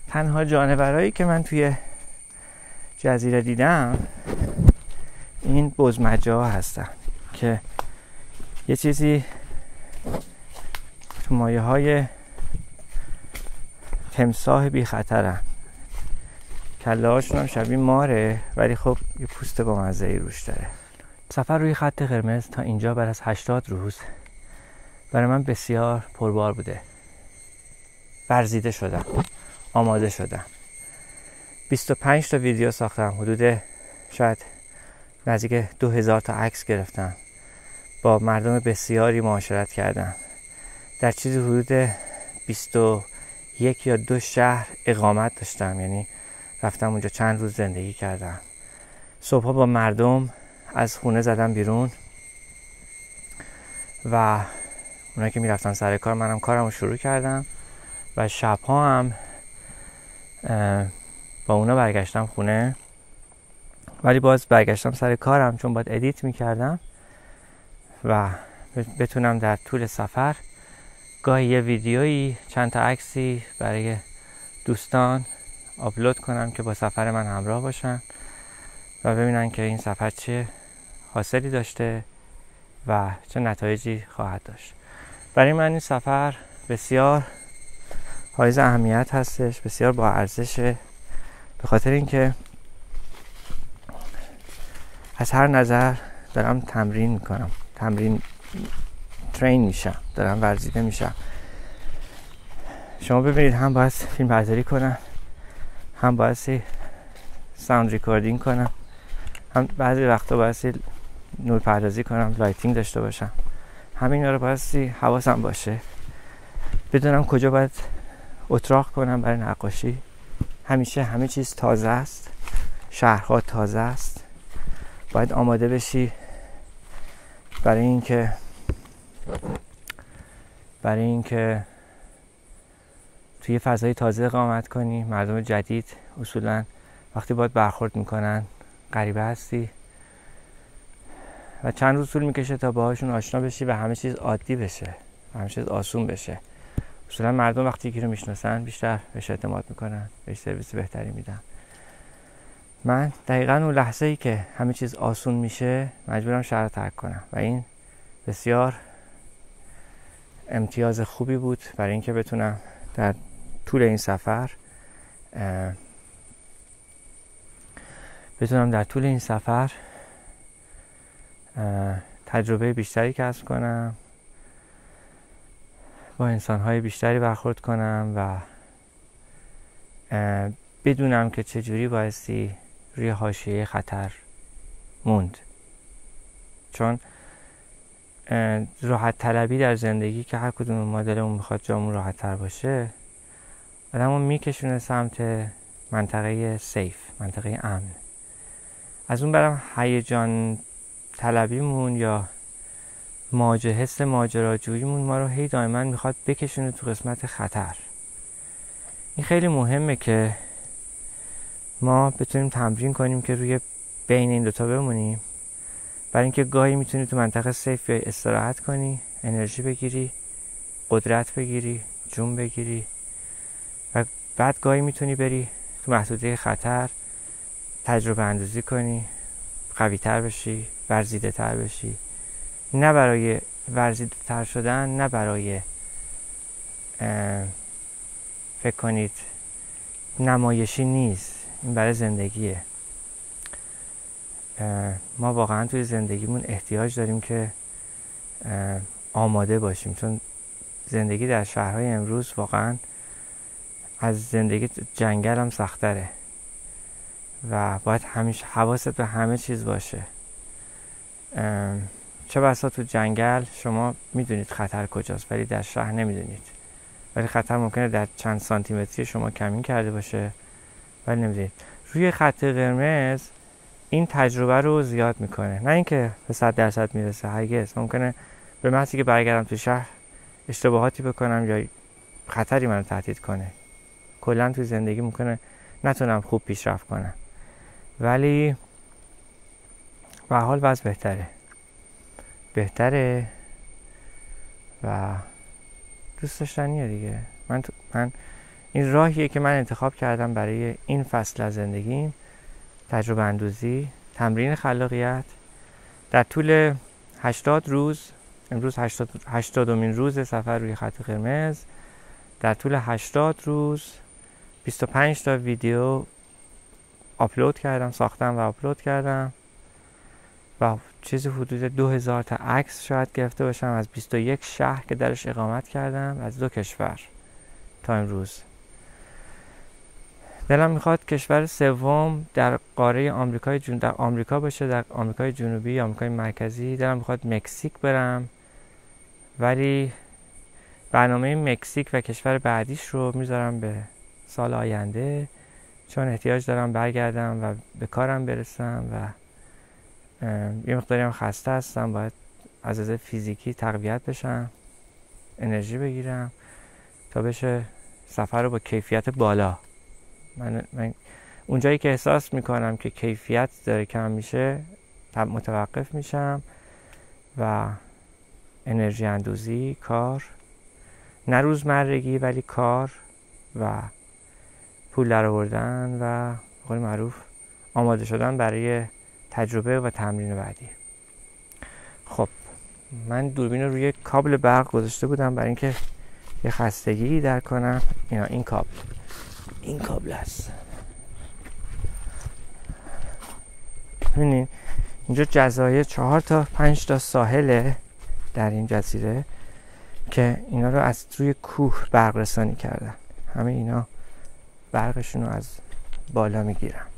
تنها جانورایی که من توی جزیره دیدم این بزمجه ها هستن که یه چیزی تو مایه های تمساح بی خطرن. کله هاشون هم شبیه ماره ولی خب یه پوست با مزه‌ای روش داره. سفر روی خط قرمز تا اینجا بعد از 80 روز برای من بسیار پربار بوده. ورزیده شدم، آماده شدم. 25 تا ویدیو ساختم، حدود شاید نزدیک 2000 تا عکس گرفتم. با مردم بسیاری معاشرت کردم. در چیزی حدود 21 یا 2 شهر اقامت داشتم، یعنی رفتم اونجا چند روز زندگی کردم. صبحها با مردم از خونه زدم بیرون و اونا که میرفتن سر کار منم کارمو شروع کردم و شبها هم با اونا برگشتم خونه، ولی باز برگشتم سر کارم چون باید ادیت میکردم و بتونم در طول سفر گاهی یه ویدیویی چند تا عکسی برای دوستان آپلود کنم که با سفر من همراه باشن و ببینن که این سفر چه حاصلی داشته و چه نتایجی خواهد داشت. برای من این سفر بسیار حائز اهمیت هستش، بسیار با ارزشه، به خاطر اینکه از هر نظر دارم تمرین میکنم، ترین میشم، دارم ورزیده میشم. شما ببینید هم باید فیلم برداری کنم، هم باید ساوند ریکوردینگ کنم، هم بعضی وقتا باید نور پردازی کنم، لایتینگ داشته باشم. همین رو باید حواسم باشه، بدونم کجا باید اتراق کنم برای نقاشی. همیشه همه چیز تازه است، شهرها تازه است. باید آماده بشی برای اینکه توی فضای تازه اقامت کنی. مردم جدید اصولاً وقتی باید برخورد میکنن غریبه هستی و چند روز طول میکشه تا باهاشون آشنا بشی و همه چیز عادی بشه، همه چیز آسون بشه. اصولاً مردم وقتی یکی رو میشناسن بیشتر بهش اعتماد میکنن، بهش سرویس بهتری میدن. من دقیقاً اون لحظه‌ای که همه چیز آسون میشه مجبورم شهر رو ترک کنم و این بسیار امتیاز خوبی بود برای اینکه بتونم در طول این سفر تجربه بیشتری کسب کنم، با انسان‌های بیشتری برخورد کنم و بدونم که چجوری بایستی روی حاشیه خطر موند. چون راحت طلبی در زندگی که هر کدوم ما دلمون میخواد جامون راحت تر باشه، آدمو میکشونه سمت منطقه سیف، منطقه امن. از اون برم هیجان طلبیمون یا حس ماجراجوییمون ما رو هی دائما میخواد بکشونه تو قسمت خطر. این خیلی مهمه که ما بتونیم تمرین کنیم که روی بین این دوتا بمونیم، برای اینکه گاهی میتونی تو منطقه سیف یا استراحت کنی، انرژی بگیری، قدرت بگیری، جون بگیری و بعد گاهی میتونی بری تو محدوده خطر تجربه اندازی کنی، قوی تر بشی، ورزیده تر بشی. نه برای ورزیده تر شدن، نه برای فکر کنید نمایشی نیست، این برای زندگیه. ما واقعا توی زندگیمون احتیاج داریم که آماده باشیم، چون زندگی در شهرهای امروز واقعا از زندگی جنگل هم سخت‌تره و باید همیشه حواست به همه چیز باشه. چه بسا تو جنگل شما میدونید خطر کجاست ولی در شهر نمیدونید، ولی خطر ممکنه در چند سانتی متری شما کمین کرده باشه ولی نمیدونید. روی خط قرمز این تجربه رو زیاد میکنه، نه اینکه به 100% میرسه، هرگز. ممکنه به محضی که برگردم تو شهر اشتباهاتی بکنم یا خطری منو تهدید کنه. کلا تو زندگی ممکنه نتونم خوب پیشرفت کنم، ولی به حال وضع بهتره و دوست داشتنیه دیگه. من این راهیه که من انتخاب کردم برای این فصل از زندگیم. تجربه اندوزی، تمرین خلاقیت. در طول 80 روز، امروز 80مین روز سفر روی خط قرمز، در طول 80 روز 25 تا ویدیو آپلود کردم، ساختم و آپلود کردم و چیزی حدود 2000 تا عکس شاید گرفته باشم از 21 شهر که درش اقامت کردم، از 2 کشور تا امروز. دلم میخواد کشور سوم در قاره آمریکای در آمریکا باشه، در آمریکای جنوبی، آمریکای مرکزی. دلم میخواد مکزیک برم، ولی برنامه مکزیک و کشور بعدیش رو میذارم به سال آینده، چون احتیاج دارم برگردم و به کارم برسم و یه مقداری هم خسته هستم. باید از لحاظ فیزیکی تقویت بشم، انرژی بگیرم تا بشه سفر رو با کیفیت بالا. من اونجایی که احساس میکنم که کیفیت داره کم میشه متوقف میشم و انرژی اندوزی، کار، نه روزمرگی ولی کار و پول در آوردن و به قول معروف آماده شدن برای تجربه و تمرین بعدی. خب من دوربین رو روی کابل برق گذاشته بودم برای اینکه یه خستگی در کنم. این کابل است. ببینین اینجا جزایر 4 تا 5 تا ساحله در این جزیره که اینا رو از روی کوه برق رسانی کردن. همه اینا برقشون رو از بالا میگیرن.